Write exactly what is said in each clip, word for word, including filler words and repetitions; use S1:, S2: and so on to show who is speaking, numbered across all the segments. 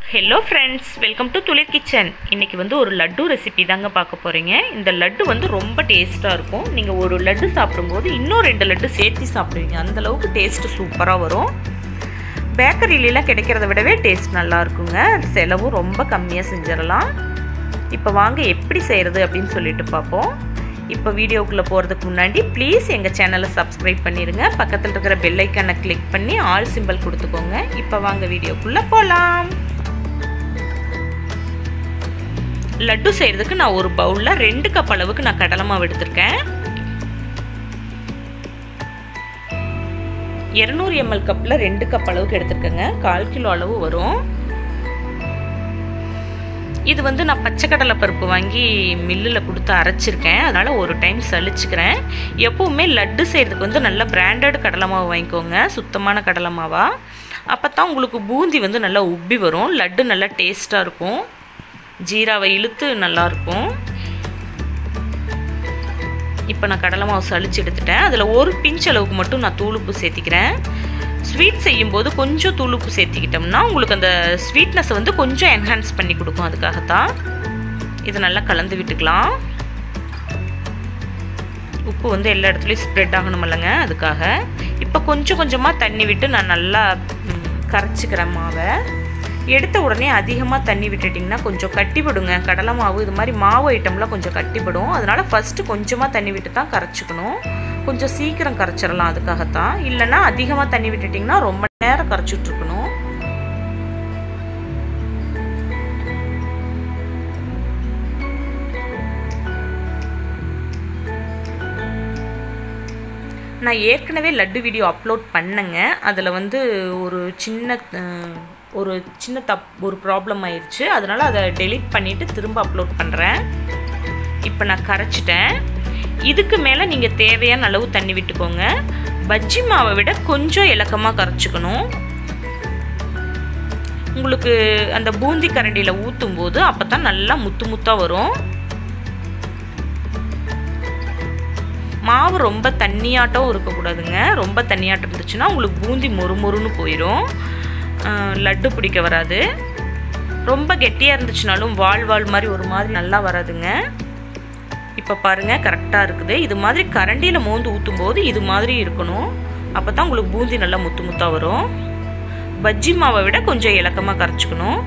S1: Hello friends, welcome to Thulir Kitchen. இன்னைக்கு வந்து ஒரு லட்டு ரெசிபி தாங்க பார்க்க போறீங்க. இந்த லட்டு வந்து ரொம்ப டேஸ்டா இருக்கும். நீங்க ஒரு லட்டு சாப்பிடும்போது இன்னும் ரெண்டு லட்டு சேர்த்து சாப்பிடுவீங்க. அந்த அளவுக்கு டேஸ்ட் சூப்பரா வரும். பேக்கரியில எல்லாம் கிடைக்கிறத விடவே டேஸ்ட் நல்லா இருக்குங்க. செலவும் ரொம்ப கம்மியா செஞ்சிரலாம். இப்போ வாங்க எப்படி செய்யறது அப்படினு சொல்லிட்டு பாப்போம். இப்போ வீடியோக்குள்ள போறதுக்கு முன்னாடி ப்ளீஸ் எங்க சேனலை சப்ஸ்கிரைப் பண்ணிருங்க. பக்கத்துல இருக்கிற பெல் ஐகானை கிளிக் பண்ணி ஆல் சிம்பல் கொடுத்துக்கோங்க. இப்போ வாங்க வீடியோக்குள்ள போலாம். லட்டு செய்யறதுக்கு நான் ஒரு பவுல்ல ரெண்டு கப் அளவுக்கு நான் கடலை மாவு எடுத்துர்க்கேன். இருநூறு எம்எல் கப்ல ரெண்டு கப் அளவுக்கு எடுத்துர்க்கேங்க. கால் கிலோ அளவு வரும். இது வந்து நான் பச்சை கடலை பருப்பு வாங்கி மில்லுல கொடுத்து அரைச்சிருக்கேன். அதனால ஒரு டைம் சலிச்சுக்கிறேன். எப்பவுமே லட்டு செய்யறதுக்கு வந்து நல்ல பிராண்டட் கடலை மாவு வாங்கிக்கோங்க. சுத்தமான கடலை மாவா. அப்பதான் உங்களுக்கு பூந்தி வந்து நல்லா உப்பி வரும். லட்டு நல்லா டேஸ்டா இருக்கும். ஜீராவை இழுத்து நல்லா இருக்கும். இப்போ நான் கடலை மாவு சலிச்சு எடுத்துட்டேன். அதில் ஒரு பிஞ்ச் அளவுக்கு மட்டும் நான் தூளுப்பு சேர்த்திக்கிறேன். ஸ்வீட் செய்யும்போது கொஞ்சம் தூளுப்பு சேர்த்திக்கிட்டோம்னா உங்களுக்கு அந்த ஸ்வீட்னஸ் வந்து கொஞ்சம் என்ஹான்ஸ் பண்ணி கொடுக்கும். அதுக்காகத்தான் இதை நல்லா கலந்து விட்டுக்கலாம். உப்பு வந்து எல்லா இடத்துலையும் ஸ்ப்ரெட் ஆகணும் இல்லைங்க, அதுக்காக. இப்போ கொஞ்சம் கொஞ்சமாக தண்ணி விட்டு நான் நல்லா கரைச்சிக்கிறேன் மாவை. எடுத்த உடனே அதிகமாக தண்ணி விட்டுட்டிங்கன்னா கொஞ்சம் கட்டிவிடுங்க. கடலை மாவு இது மாதிரி மாவு ஐட்டம்லாம் கொஞ்சம் கட்டிவிடும். அதனால் ஃபஸ்ட்டு கொஞ்சமாக தண்ணி விட்டு தான் கரைச்சிக்கணும். கொஞ்சம் சீக்கிரம் கரைச்சிடலாம். அதுக்காகத்தான். இல்லைன்னா அதிகமாக தண்ணி விட்டுட்டிங்கன்னா ரொம்ப நேரம் கரைச்சிட்ருக்கணும். நான் ஏற்கனவே லட்டு வீடியோ அப்லோட் பண்ணேங்க. அதில் வந்து ஒரு சின்ன ஒரு சின்ன தப் ஒரு ப்ராப்ளம் ஆயிடுச்சு. அதனால் அதை டெலீட் பண்ணிவிட்டு திரும்ப அப்லோட் பண்ணுறேன். இப்போ நான் கரைச்சிட்டேன். இதுக்கு மேலே நீங்கள் தேவையான அளவு தண்ணி விட்டுக்கோங்க. பஜ்ஜி மாவை விட கொஞ்சம் இலக்கமாக கரைச்சிக்கணும். உங்களுக்கு அந்த பூந்தி கரண்டியில் ஊற்றும் போது அப்போ தான் நல்லா முத்து முத்தாக வரும். மாவு ரொம்ப தண்ணியாட்டம் இருக்கக்கூடாதுங்க. ரொம்ப தண்ணியாட்டம் இருந்துச்சுன்னா உங்களுக்கு பூந்தி மொறு மொறுன்னு போயிடும். லட்டு பிடிக்க வராது. ரொம்ப கெட்டியாக இருந்துச்சுனாலும் வால் வால் மாதிரி ஒரு மாதிரி நல்லா வராதுங்க. இப்போ பாருங்கள் கரெக்டாக இருக்குது. இது மாதிரி கரண்டியில் மோந்து ஊற்றும் போது இது மாதிரி இருக்கணும். அப்போ தான் உங்களுக்கு பூந்தி நல்லா முத்து முத்தாக வரும். பஜ்ஜி மாவை விட கொஞ்சம் இலக்கமாக கரைச்சிக்கணும்.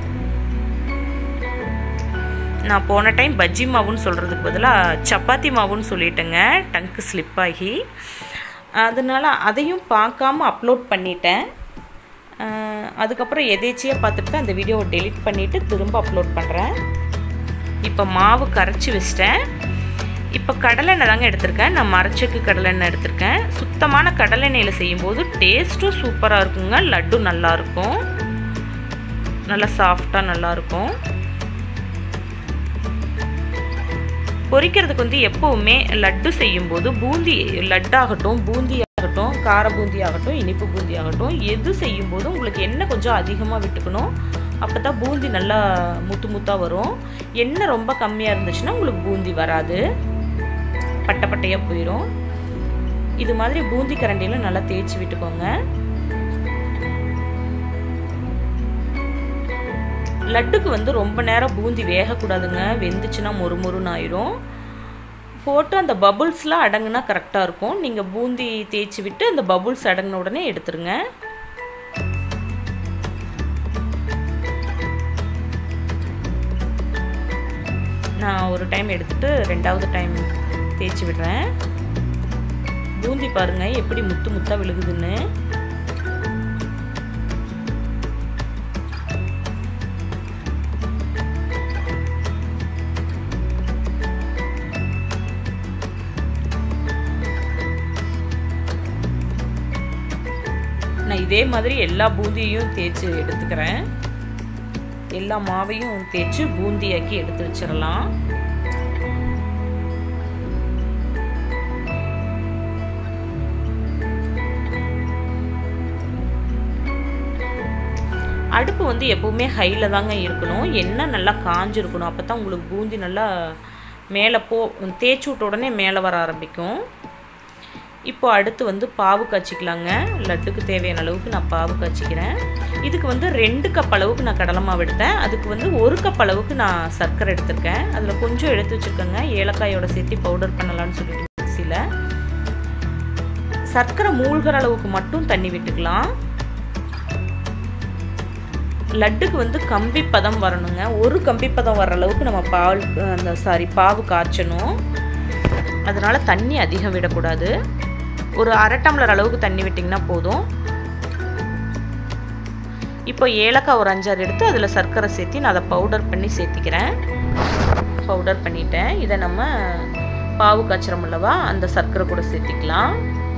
S1: நான் போன டைம் பஜ்ஜி மாவுன்னு சொல்கிறதுக்கு பதிலாக சப்பாத்தி மாவுன்னு சொல்லிட்டேங்க. டங்கு ஸ்லிப் ஆகி. அதனால அதையும் பார்க்காம அப்லோட் பண்ணிட்டேன். அதுக்கப்புறம் எதேச்சியாக பார்த்துட்டு அந்த வீடியோவை டெலிட் பண்ணிவிட்டு திரும்ப அப்லோட் பண்ணுறேன். இப்போ மாவு கரைச்சி வச்சிட்டேன். இப்போ கடலெண்ணெய் தாங்க எடுத்திருக்கேன். நான் மரச்செக்கு கடலெண்ணெய் எடுத்திருக்கேன். சுத்தமான கடலெண்ணெயில் செய்யும்போது டேஸ்ட்டும் சூப்பராக இருக்குங்க. லட்டு நல்லாயிருக்கும். நல்லா சாஃப்டாக நல்லாயிருக்கும். பொரிக்கிறதுக்கு வந்து எப்போவுமே லட்டு செய்யும்போது பூந்தி லட்டாகட்டும், பூந்தி ஆகட்டும், கார பூந்தி ஆகட்டும், இனிப்பு பூந்தி ஆகட்டும், எது செய்யும்போதும் உங்களுக்கு எண்ணெய் கொஞ்சம் அதிகமாக விட்டுக்கணும். அப்போ தான் பூந்தி நல்லா முத்து முத்தாக வரும். எண்ணெய் ரொம்ப கம்மியாக இருந்துச்சுன்னா உங்களுக்கு பூந்தி வராது. பட்டை பட்டையாக போயிடும். இது மாதிரி பூந்தி கரண்டியில் நல்லா தேய்ச்சி விட்டுக்கோங்க. லட்டுக்கு வந்து ரொம்ப நேரம் பூந்தி வேகக்கூடாதுங்க. வெந்துச்சுன்னா மொறு மொறுன்னு ஆயிரும். போட்டு அந்த பபுள்ஸ்லாம் அடங்குனா கரெக்டாக இருக்கும். நீங்கள் பூந்தி தேய்ச்சி விட்டு அந்த பபுள்ஸ் அடங்கின உடனே எடுத்துருங்க. நான் ஒரு டைம் எடுத்துட்டு ரெண்டாவது டைம் தேய்ச்சி விடுறேன். பூந்தி பாருங்கள் எப்படி முத்து முத்தாக விழுகுதுன்னு. நான் இதே மாதிரி எல்லா பூந்தியையும் தேய்ச்சி எடுத்துக்கிறேன். எல்லா மாவையும் தேய்ச்சி பூந்தியாக்கி எடுத்து வச்சிடலாம். அடுப்பு வந்து எப்பவுமே ஹையில் தாங்க இருக்கணும். எண்ணெய் நல்லா காஞ்சிருக்கணும். அப்போ தான் உங்களுக்கு பூந்தி நல்லா மேலே போ தேய்ச்சி விட்ட உடனே மேலே வர ஆரம்பிக்கும். இப்போ அடுத்து வந்து பாவு காய்ச்சிக்கலாங்க. லட்டுக்கு தேவையான அளவுக்கு நான் பாவு காய்ச்சிக்கிறேன். இதுக்கு வந்து ரெண்டு கப் அளவுக்கு நான் கடலை மாவு எடுத்தேன். அதுக்கு வந்து ஒரு கப் அளவுக்கு நான் சர்க்கரை எடுத்திருக்கேன். அதில் கொஞ்சம் எடுத்து வச்சுருக்கேங்க, ஏலக்காயோட சேர்த்து பவுடர் பண்ணலான்னு சொல்லிட்டு மிக்ஸியில். சர்க்கரை மூழ்கிற அளவுக்கு மட்டும் தண்ணி விட்டுக்கலாம். லட்டுக்கு வந்து கம்பி பதம் வரணுங்க. ஒரு கம்பி பதம் வர அளவுக்கு நம்ம பால் அந்த சாரி பாவு காய்ச்சணும். அதனால தண்ணி அதிகம் விடக்கூடாது. ஒரு அரை டம்ளர் அளவுக்கு தண்ணி விட்டிங்கன்னா போதும். இப்போ ஏலக்காய் ஒரு அஞ்சாறு எடுத்து அதில் சர்க்கரை சேர்த்து நான் அதை பவுடர் பண்ணி சேர்த்திக்கிறேன். பவுடர் பண்ணிட்டேன். இதை நம்ம பாவு காய்ச்சறம் அல்லவா, அந்த சர்க்கரை கூட சேர்த்திக்கலாம்.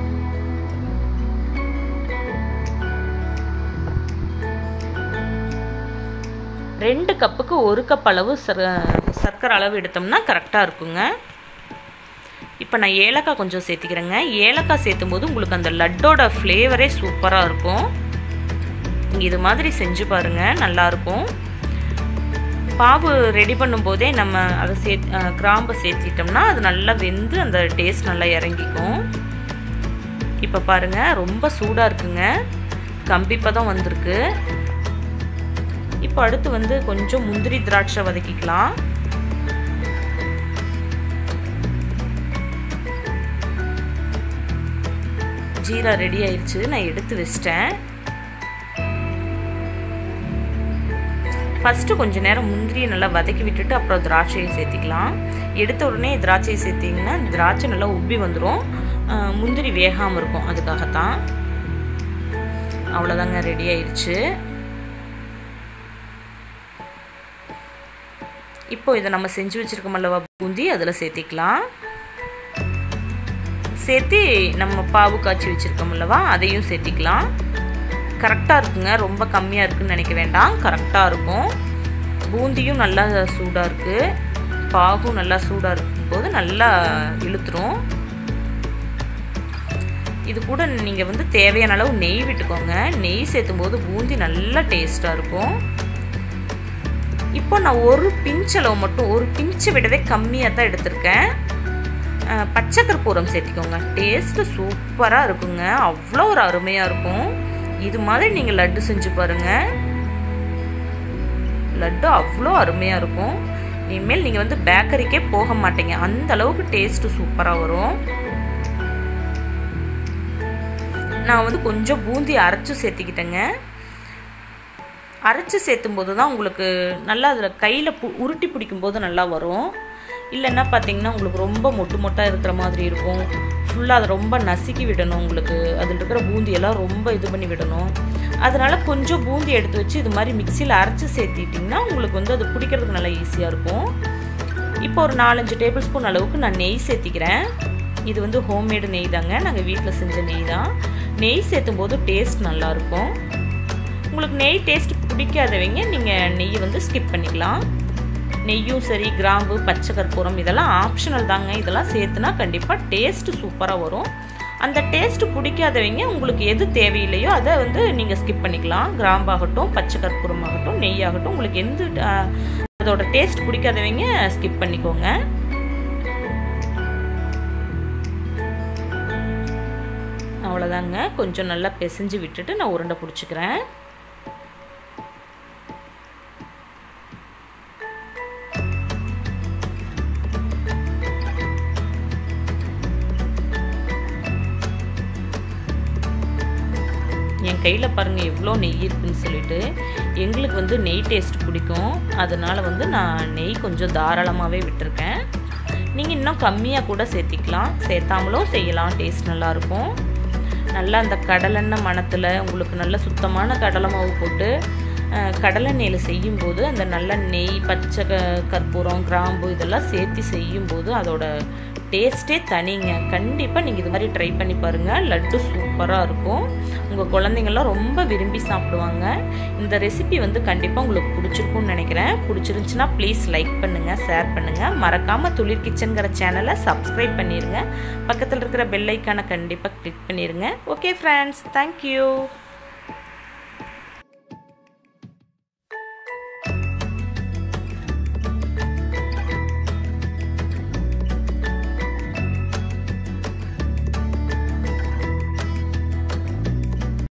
S1: ரெண்டு கப்புக்கு ஒரு கப் அளவு சர்க்கரை அளவு எடுத்தோம்னா கரெக்டாக இருக்குங்க. இப்போ நான் ஏலக்காய் கொஞ்சம் சேர்த்திக்கிறேங்க. ஏலக்காய் சேர்த்தும் போது உங்களுக்கு அந்த லட்டோட ஃப்ளேவரே சூப்பராக இருக்கும். நீங்கள் இது மாதிரி செஞ்சு பாருங்கள், நல்லாயிருக்கும். பாவு ரெடி பண்ணும்போதே நம்ம அதை சே கிராம்பை சேர்த்திட்டோம்னா அது நல்லா வெந்து அந்த டேஸ்ட் நல்லா இறங்கிக்கும். இப்போ பாருங்கள், ரொம்ப சூடாக இருக்குங்க, கம்பி பதம் வந்திருக்கு. இப்போ அடுத்து வந்து கொஞ்சம் முந்திரி திராட்சை வதக்கிக்கலாம். ஜீரா ரெடி ஆயிடுச்சு, நான் எடுத்து வச்சிட்டேன். ஃபஸ்ட்டு கொஞ்சம் நேரம் முந்திரியை நல்லா வதக்கி விட்டுட்டு அப்புறம் திராட்சையை சேர்த்திக்கலாம். எடுத்த உடனே திராட்சையை சேர்த்திங்கன்னா திராட்சை நல்லா உப்பி வந்துடும், முந்திரி வேகாமல் இருக்கும். அதுக்காகத்தான். அவ்வளோதாங்க, ரெடி ஆயிடுச்சு. இப்போ இதை நம்ம செஞ்சு வச்சுருக்கோம் அல்லவா பூந்தி, அதில் சேர்த்திக்கலாம். சேர்த்து நம்ம பாவு காய்ச்சி வச்சுருக்கோம் அல்லவா, அதையும் சேர்த்திக்கலாம். கரெக்டாக இருக்குங்க, ரொம்ப கம்மியாக இருக்குதுன்னு நினைக்க வேண்டாம், கரெக்டாக இருக்கும். பூந்தியும் நல்லா சூடாக இருக்குது, பாகும் நல்லா சூடாக இருக்கும்போது நல்லா இழுத்துரும். இது கூட நீங்கள் வந்து தேவையான அளவு நெய் விட்டுக்கோங்க. நெய் சேர்த்தும் போது பூந்தி நல்லா டேஸ்ட்டாக இருக்கும். இப்போ நான் ஒரு பிஞ்ச் அளவு மட்டும், ஒரு பிஞ்சை விடவே கம்மியாக தான் எடுத்திருக்கேன். பச்சை கற்பூரம் சேர்த்திக்கோங்க, டேஸ்ட்டு சூப்பராக இருக்குங்க, அவ்வளோ ஒரு அருமையாக இருக்கும். இது மாதிரி நீங்கள் லட்டு செஞ்சு பாருங்கள், லட்டு அவ்வளோ அருமையாக இருக்கும். இனிமேல் நீங்கள் வந்து பேக்கரிக்கே போக மாட்டீங்க, அந்த அளவுக்கு டேஸ்ட்டு சூப்பராக வரும். நான் வந்து கொஞ்சம் பூந்தி அரைச்சி சேர்த்திக்கிட்டேங்க. அரைச்சி சேர்த்தும் போது தான் உங்களுக்கு நல்லா அதில் கையில் பு உருட்டி பிடிக்கும்போது நல்லா வரும். இல்லைன்னா பார்த்தீங்கன்னா உங்களுக்கு ரொம்ப மொட்டு மொட்டாக இருக்கிற மாதிரி இருக்கும். ஃபுல்லாக அதை ரொம்ப நசுக்கி விடணும், உங்களுக்கு அதில் இருக்கிற பூந்தியெல்லாம் ரொம்ப இது பண்ணி விடணும். அதனால் கொஞ்சம் பூந்தி எடுத்து வச்சு இது மாதிரி மிக்சியில் அரைச்சி சேர்த்திட்டிங்கன்னா உங்களுக்கு வந்து அது பிடிக்கிறதுக்கு நல்லா ஈஸியாக இருக்கும். இப்போ ஒரு நாலஞ்சு டேபிள் ஸ்பூன் அளவுக்கு நான் நெய் சேர்த்திக்கிறேன். இது வந்து ஹோம்மேடு நெய் தாங்க, நாங்கள் வீட்டில் செஞ்ச நெய் தான். நெய் சேர்த்தும் போது டேஸ்ட் நல்லாயிருக்கும். உங்களுக்கு நெய் டேஸ்ட் பிடிக்காதவங்க நீங்கள் நெய் வந்து ஸ்கிப் பண்ணிக்கலாம். நெய்யும் சரி, கிராம்பு, பச்சை கற்பூரம் இதெல்லாம் ஆப்ஷனல் தாங்க. இதெல்லாம் சேர்த்துனா கண்டிப்பாக டேஸ்ட்டு சூப்பராக வரும். அந்த டேஸ்ட்டு பிடிக்காதவங்க உங்களுக்கு எது தேவையில்லையோ அதை வந்து நீங்கள் ஸ்கிப் பண்ணிக்கலாம். கிராம்பாகட்டும், பச்சை கற்பூரம் ஆகட்டும், நெய் ஆகட்டும், உங்களுக்கு எந்த அதோட டேஸ்ட் பிடிக்காதவங்க ஸ்கிப் பண்ணிக்கோங்க. அவ்வளோதாங்க, கொஞ்சம் நல்லா பிசைஞ்சு விட்டுட்டு நான் உருண்டை பிடிச்சிக்கிறேன். என் கையில் பாருங்கள் எவ்வளோ நெய் இருக்குதுன்னு சொல்லிட்டு. எங்களுக்கு வந்து நெய் டேஸ்ட் பிடிக்கும், அதனால் வந்து நான் நெய் கொஞ்சம் தாராளமாகவே விட்டுருக்கேன். நீங்கள் இன்னும் கம்மியாக கூட சேர்த்திக்கலாம், சேர்த்தாமலும் செய்யலாம், டேஸ்ட் நல்லாயிருக்கும். நல்லா அந்த கடலெண்ணெய் மணத்தில் உங்களுக்கு நல்ல சுத்தமான கடலை மாவு போட்டு கடலெண்ணெயில் செய்யும்போது அந்த நல்ல நெய், பச்சை க கற்பூரம், கிராம்பு இதெல்லாம் சேர்த்து செய்யும்போது அதோட டேஸ்ட்டே தனிங்க. கண்டிப்பாக நீங்கள் இது மாதிரி ட்ரை பண்ணி பாருங்கள், லட்டு சூப்பராக இருக்கும். உங்கள் குழந்தைங்கள்லாம் ரொம்ப விரும்பி சாப்பிடுவாங்க. இந்த ரெசிபி வந்து கண்டிப்பாக உங்களுக்கு பிடிச்சிருக்கும்னு நினைக்கிறேன். பிடிச்சிருந்துச்சுன்னா ப்ளீஸ் லைக் பண்ணுங்கள், ஷேர் பண்ணுங்கள். மறக்காமல் துளிர் கிச்சன்கிற சேனலை சப்ஸ்கிரைப் பண்ணிடுங்க. பக்கத்தில் இருக்கிற பெல் ஐக்கானை கண்டிப்பாக கிளிக் பண்ணிடுங்க. Okay friends, thank you.